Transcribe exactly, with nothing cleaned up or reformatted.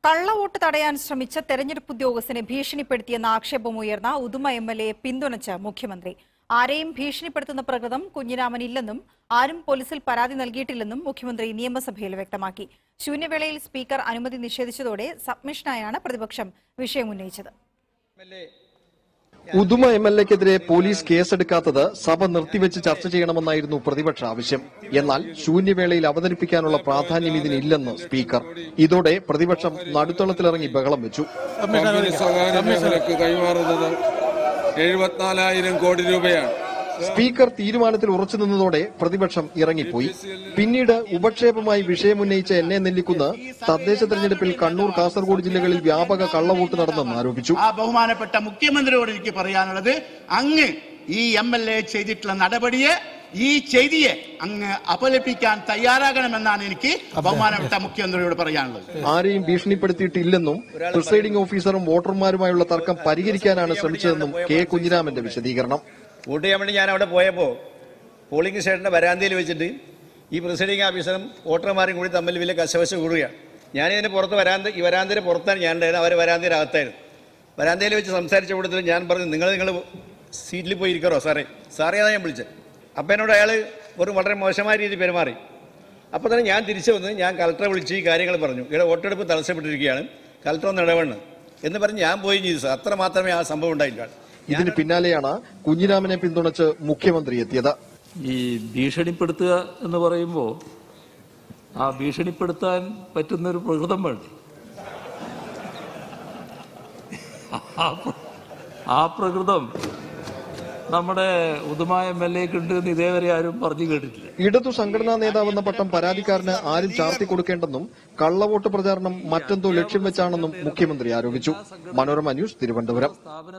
കള്ളവോട്ട് തടയാൻ ശ്രമിച്ച തെരഞ്ഞെടുപ്പ് ഉദ്യോഗസ്ഥനെ ഭീഷണിപ്പെടുത്തിയെന്ന ആക്ഷേപമുയർന്ന ഉദുമ എം എൽ എ പിന്തുണച്ച് മുഖ്യമന്ത്രി. ആരെയും ഭീഷണിപ്പെടുത്തുന്ന പ്രകൃതം കുഞ്ഞിരാമൻ ഇല്ലെന്നും ആരും പോലീസിൽ പരാതി നൽകിയിട്ടില്ലെന്നും മുഖ്യമന്ത്രി നിയമസഭയിൽ വ്യക്തമാക്കി. ശൂന്യവേളയിൽ സ്പീക്കർ അനുമതി നിഷേധിച്ചതോടെ സബ്മിഷനായാണ് പ്രതിപക്ഷം വിഷയമുന്നയിച്ചത്. ഉദുമ എം എൽ എക്കെതിരെ പോലീസ് കേസെടുക്കാത്തത് സഭ നിർത്തിവെച്ച് ചർച്ച ചെയ്യണമെന്നായിരുന്നു പ്രതിപക്ഷ ആവശ്യം. എന്നാൽ ശൂന്യവേളയിൽ അവതരിപ്പിക്കാനുള്ള പ്രാധാന്യം ഇതിനില്ലെന്ന് സ്പീക്കർ. ഇതോടെ പ്രതിപക്ഷം നടുത്തളത്തിലിറങ്ങി ബഹളം വെച്ചു. സ്വകാര്യ മേഖലയ്ക്ക് കൈമാറുന്നത് എഴുപത്തിനാലായിരം കോടി രൂപയാണ്. സ്പീക്കർ തീരുമാനത്തിൽ ഉറച്ചുനിന്നതോടെ പ്രതിപക്ഷം ഇറങ്ങിപ്പോയി. പിന്നീട് ഉപക്ഷേപമായി വിഷയമുന്നയിച്ച എന്നെ നെല്ലിക്കുന്ന് തദ്ദേശ തെരഞ്ഞെടുപ്പിൽ കണ്ണൂർ, കാസർഗോഡ് ജില്ലകളിൽ വ്യാപക കള്ളവോട്ട് നടന്നെന്ന് ആരോപിച്ചു. ആ ബഹുമാനപ്പെട്ട മുഖ്യമന്ത്രിയോട് എനിക്ക് പറയാനുള്ളത്, അങ്ങ് ഈ എം എൽ എ ചെയ്തിട്ടുള്ള നടപടിയെ, ഈ ചെയ്തിയെ അങ്ങ് അപലപിക്കാൻ തയ്യാറാകണമെന്നാണ് എനിക്ക് ബഹുമാനപ്പെട്ട മുഖ്യമന്ത്രിയോട് പറയാനുള്ളത്. ആരെയും ഭീഷണിപ്പെടുത്തിയിട്ടില്ലെന്നും പ്രിസൈഡിംഗ് ഓഫീസറും വോട്ടർമാരുമായുള്ള തർക്കം പരിഹരിക്കാനാണ് ശ്രമിച്ചതെന്നും കെ കുഞ്ഞിരാമന്റെ വിശദീകരണം. വോട്ട് ചെയ്യാൻ വേണ്ടി ഞാൻ അവിടെ പോയപ്പോൾ പോളിംഗ് സ്റ്റേഷന്റെ വരാന്തയിൽ വെച്ചിട്ട് ഈ പ്രിസൈഡിംഗ് ഓഫീസറും വോട്ടർമാരും കൂടി തമ്മിൽ വലിയ കശവശ കൂടുകയാണ്. ഞാനിതിന് പുറത്ത് വരാന്ത ഈ വരാന്തയുടെ പുറത്താണ് ഞാൻ ഉണ്ടായിരുന്നത്, അവർ വരാന്തയുടെ അകത്തായിരുന്നു. വരാന്തയിൽ വെച്ച് സംസാരിച്ച കൂട്ടത്തിൽ ഞാൻ പറഞ്ഞു, നിങ്ങൾ നിങ്ങൾ സീറ്റിൽ പോയി ഇരിക്കറോ സാറേ സാറേ അതാണ് ഞാൻ വിളിച്ചത്. അപ്പം എന്നോട് അയാൾ ഒരു വളരെ മോശമായ രീതിയിൽ പെരുമാറി. അപ്പോൾ തന്നെ ഞാൻ തിരിച്ചു വന്ന് ഞാൻ കളക്ടറെ വിളിച്ച് ഈ കാര്യങ്ങൾ പറഞ്ഞു. ഇവിടെ വോട്ടെടുപ്പ് തടസ്സപ്പെട്ടിരിക്കുകയാണ്, കളക്ടർ ഒന്ന് ഇടപെടണം എന്ന് പറഞ്ഞ് ഞാൻ പോയി ചെയ്തു. അത്ര മാത്രമേ ആ സംഭവം ഉണ്ടായില്ല. ഇതിന് പിന്നാലെയാണ് കുഞ്ഞിരാമനെ പിന്തുണച്ച് മുഖ്യമന്ത്രി എത്തിയത്. ഈ ഭീഷണിപ്പെടുത്തുക എന്ന് പറയുമ്പോൾ ആ ഭീഷണിപ്പെടുത്താൻ പറ്റുന്നൊരു പ്രകൃതം വേണം. ആ പ്രകൃതം നമ്മുടെ ഉദുമ എം എൽ എക്ക് ഉണ്ട് എന്ന് ഇതേവരെ ആരും പറഞ്ഞു കേട്ടിട്ടില്ല. ഇടതു സംഘടനാ നേതാവെന്ന പട്ടം പരാതിക്കാരന് ആരും ചാർത്തി കൊടുക്കേണ്ടെന്നും കള്ളവോട്ട് പ്രചാരണം മറ്റെന്തോ ലക്ഷ്യം വെച്ചാണെന്നും മുഖ്യമന്ത്രി ആരോപിച്ചു. മനോരമ ന്യൂസ്, തിരുവനന്തപുരം.